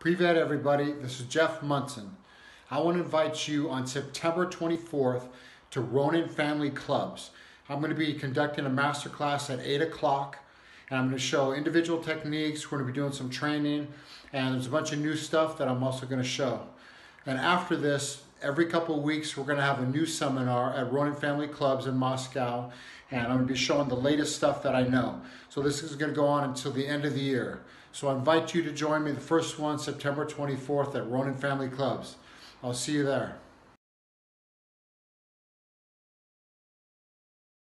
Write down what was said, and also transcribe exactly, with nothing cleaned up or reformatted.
Privet everybody, this is Jeff Munson. I want to invite you on September twenty-fourth to Ronin Family Clubs. I'm going to be conducting a masterclass at eight o'clock and I'm going to show individual techniques. We're going to be doing some training and there's a bunch of new stuff that I'm also going to show. And after this, every couple of weeks we're going to have a new seminar at Ronin Family Clubs in Moscow, and I'm going to be showing the latest stuff that I know. So this is going to go on until the end of the year. So I invite you to join me, the first one, September twenty-fourth at Ronin Family Clubs. I'll see you there.